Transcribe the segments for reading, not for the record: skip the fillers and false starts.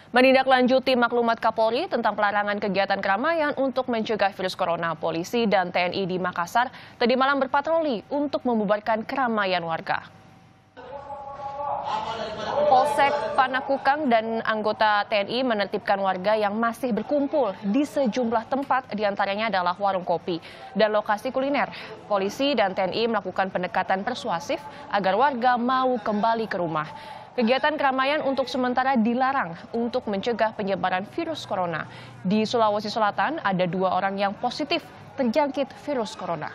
Menindaklanjuti maklumat Kapolri tentang pelarangan kegiatan keramaian untuk mencegah virus corona, polisi dan TNI di Makassar tadi malam berpatroli untuk membubarkan keramaian warga. Polsek Panakukang dan anggota TNI menertibkan warga yang masih berkumpul di sejumlah tempat, diantaranya adalah warung kopi dan lokasi kuliner. Polisi dan TNI melakukan pendekatan persuasif agar warga mau kembali ke rumah. Kegiatan keramaian untuk sementara dilarang untuk mencegah penyebaran virus corona. Di Sulawesi Selatan ada 2 orang yang positif terjangkit virus corona.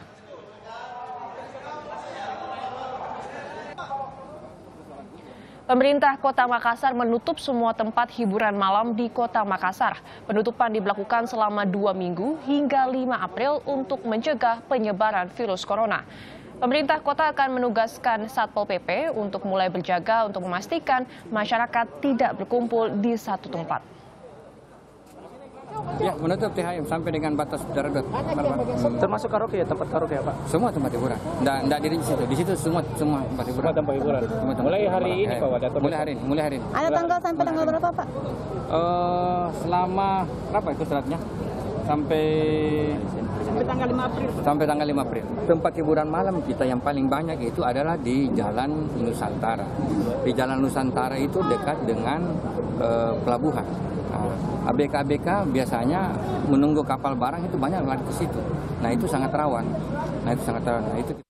Pemerintah Kota Makassar menutup semua tempat hiburan malam di Kota Makassar. Penutupan diberlakukan selama 2 minggu hingga 5 April untuk mencegah penyebaran virus corona. Pemerintah kota akan menugaskan Satpol PP untuk mulai berjaga untuk memastikan masyarakat tidak berkumpul di satu tempat. Ya, menutup THM sampai dengan batas darurat. Termasuk karaoke ya, tempat karaoke ya Pak? Semua tempat hiburan. Tidak dirinci situ. Di situ semua tempat hiburan. Semua tempat hiburan. Mulai hari ini Pak Wadat. Mulai hari ini. Ada tanggal sampai tanggal berapa Pak? Selama berapa itu suratnya? Sampai Tanggal 5 April. Sampai tanggal 5 April. Tempat hiburan malam kita yang paling banyak itu adalah di Jalan Nusantara. Di Jalan Nusantara itu dekat dengan pelabuhan. ABK-ABK biasanya menunggu kapal barang itu banyak lari ke situ. Nah itu sangat rawan. Nah itu